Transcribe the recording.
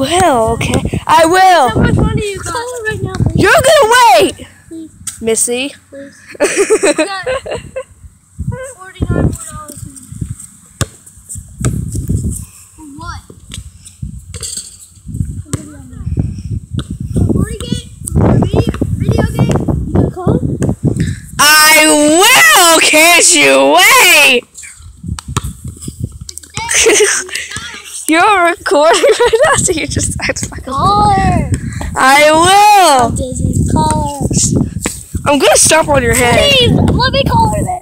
will, okay? I will. How much money you got? Call it right now, please. You're gonna wait! Please. Missy. Please. You got $49 more. For what? Video game? You gonna call? I will! Can't you wait? You're recording right now, so you just act like Call her. I will! Disney, call her. I'm gonna stomp on your head. Please, let me call her then.